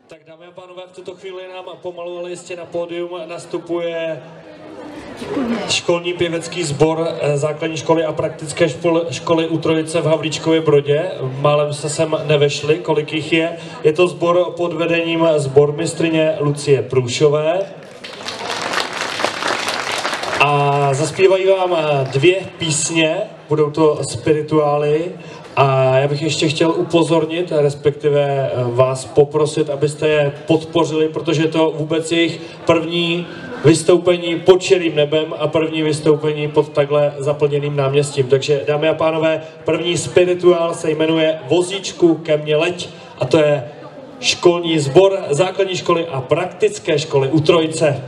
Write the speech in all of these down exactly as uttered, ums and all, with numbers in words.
Tak dámy a pánové, v tuto chvíli nám pomalu, ale jistě na pódium nastupuje školní pěvecký sbor základní školy a praktické školy u Trojice v Havlíčkově Brodě. Málem se sem nevešli, kolik jich je. Je to sbor pod vedením sbormistryně Lucie Průšové. A zaspívají vám dvě písně, budou to spirituály. A já bych ještě chtěl upozornit, respektive vás poprosit, abyste je podpořili, protože je to vůbec jejich první vystoupení pod širým nebem a první vystoupení pod takhle zaplněným náměstím. Takže dámy a pánové, první spirituál se jmenuje Vozíčku ke mně leď a to je školní sbor základní školy a praktické školy u Trojice.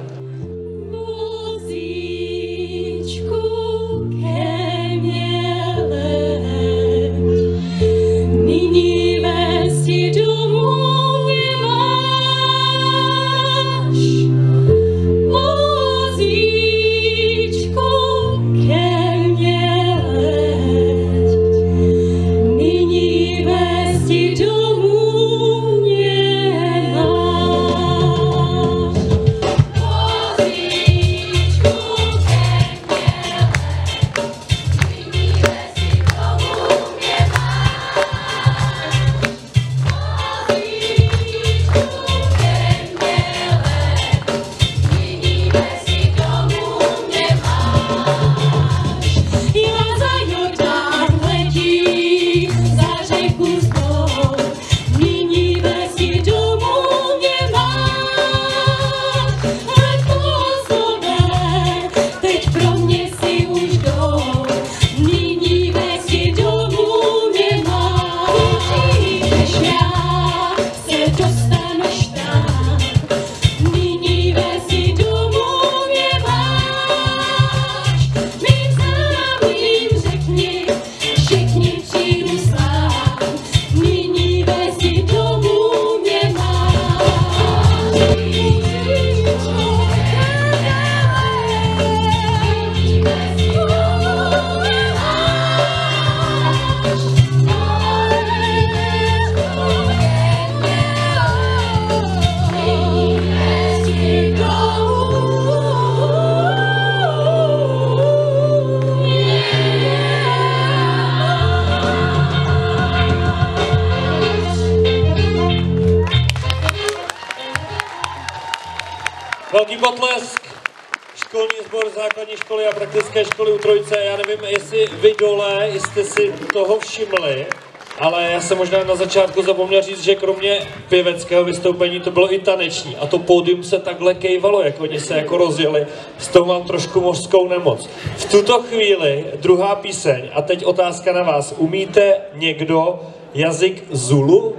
Velký potlesk, školní sbor základní školy a praktické školy u Trojice. Já nevím, jestli vy dole jste si toho všimli, ale já jsem možná na začátku zapomněl říct, že kromě pěveckého vystoupení to bylo i taneční. A to pódium se takhle kejvalo, jak oni se jako rozjeli. Z toho mám trošku mořskou nemoc. V tuto chvíli druhá píseň a teď otázka na vás. Umíte někdo jazyk Zulu?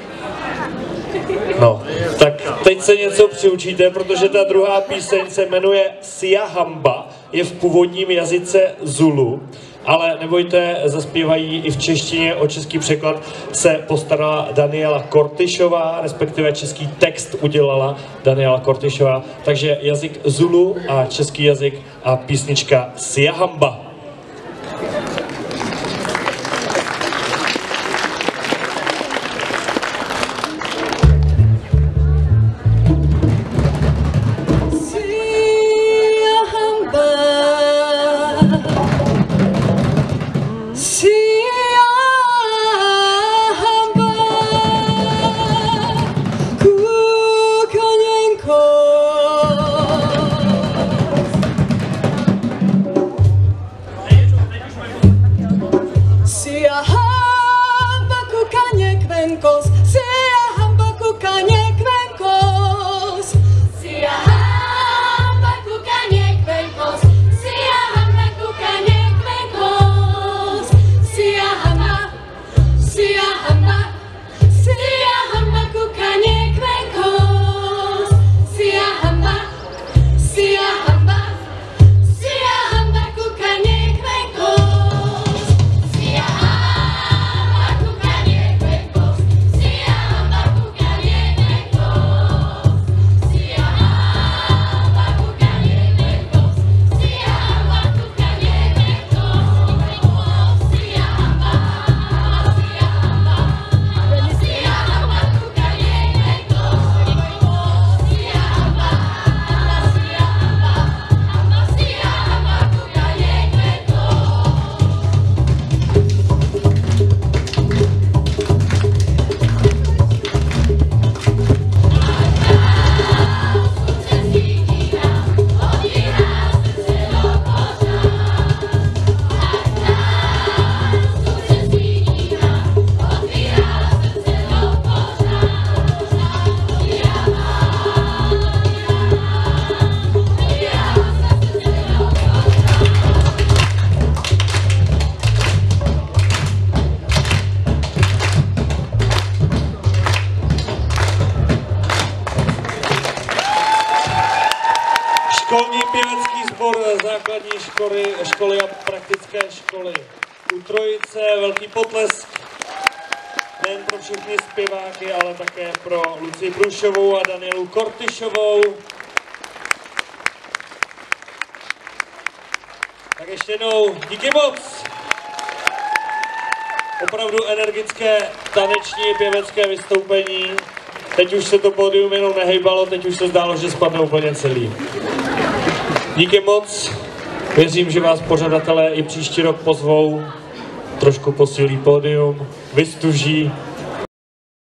No, tak teď se něco přiučíte, protože ta druhá píseň se jmenuje Siahamba, je v původním jazyce Zulu, ale nebojte, zaspívají i v češtině, o český překlad se postarala Daniela Kortyšová, respektive český text udělala Daniela Kortyšová, takže jazyk Zulu a český jazyk a písnička Siahamba. Yeah. školy, školy a praktické školy. U Trojice velký potlesk nejen pro všechny zpěváky, ale také pro Lucii Průšovou a Danielu Kortyšovou. Tak ještě jednou díky moc! Opravdu energické taneční pěvecké vystoupení. Teď už se to pódium jenom nehejbalo, teď už se zdálo, že spadne úplně celý. Díky moc. Věřím, že vás pořadatelé i příští rok pozvou, trošku posílí pódium, vystuží